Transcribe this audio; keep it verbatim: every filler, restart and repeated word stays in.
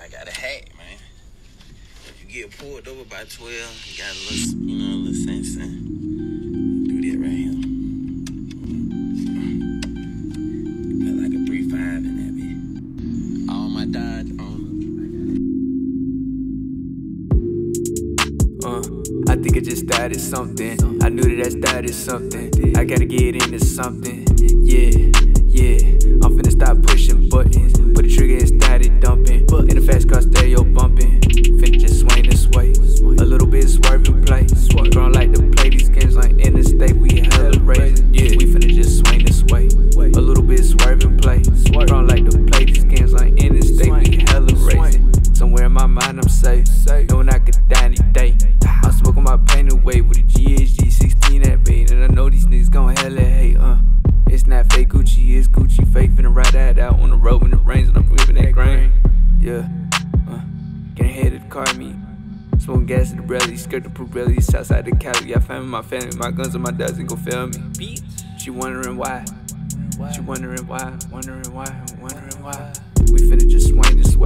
I got a hat, man. If you get pulled over by twelve, you got a little, you know, a little sense. Do that right here. Got like a three five in that bitch. All my Dodge on. Uh, I think I just started something. I knew that I started something. I gotta get into something. Yeah, yeah. I'm finna stop pushing buttons. Put the trigger and started dumping. In the fast car stereo bumping. Finna just swing this way. A little bit swerving play. Growing like the play. These games like interstate. We hella raising. Yeah, we finna just swing this way. A little bit swerving play. Growing like the play. These games like interstate. We hella raising. Somewhere in my mind I'm safe. Knowing I could die any day. I'm smoking my pain away with a G H G sixteen at bait. And I know these niggas gon' hella hate, uh It's not fake Gucci, it's Gucci fake. Finna ride that out on the road when it rains and I'm ripping that grain. Yeah, uh getting headed to car meet. Smoking gas at the Brelly, skirt the Pirelli. Southside the Cali, I found my family. My guns and my dogs ain't gon' fail me. She wondering why, she wondering why, wondering why, wondering why. We finna just swing this way.